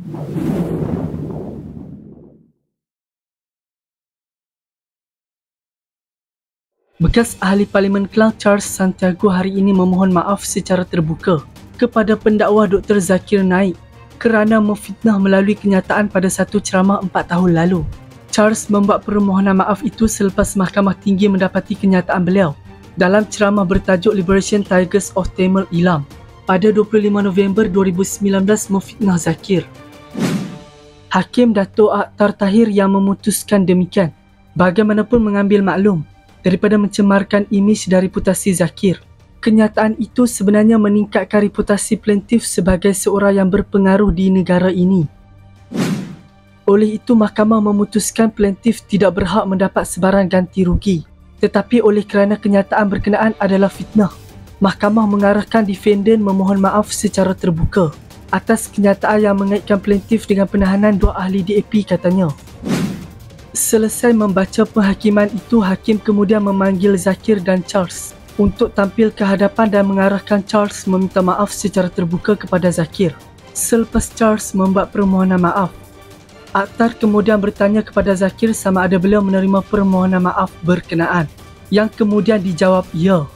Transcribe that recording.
Bekas Ahli Parlimen Klang Charles Santiago hari ini memohon maaf secara terbuka kepada pendakwa Dr. Zakir Naik kerana memfitnah melalui kenyataan pada satu ceramah 4 tahun lalu. Charles membuat permohonan maaf itu selepas Mahkamah Tinggi mendapati kenyataan beliau dalam ceramah bertajuk Liberation Tigers of Tamil Eelam pada 25 November 2019 memfitnah Zakir. Hakim Dato' Akhtar Tahir yang memutuskan demikian bagaimanapun mengambil maklum daripada mencemarkan imej dan reputasi Zakir. Kenyataan itu sebenarnya meningkatkan reputasi plaintiff sebagai seorang yang berpengaruh di negara ini. Oleh itu, mahkamah memutuskan plaintiff tidak berhak mendapat sebarang ganti rugi. Tetapi oleh kerana kenyataan berkenaan adalah fitnah, mahkamah mengarahkan defendant memohon maaf secara terbuka atas kenyataan yang mengaitkan plaintiff dengan penahanan 2 ahli DAP, katanya. Selesai membaca penghakiman itu, hakim kemudian memanggil Zakir dan Charles untuk tampil ke hadapan dan mengarahkan Charles meminta maaf secara terbuka kepada Zakir. Selepas Charles membuat permohonan maaf, Akhtar kemudian bertanya kepada Zakir sama ada beliau menerima permohonan maaf berkenaan, yang kemudian dijawab ya.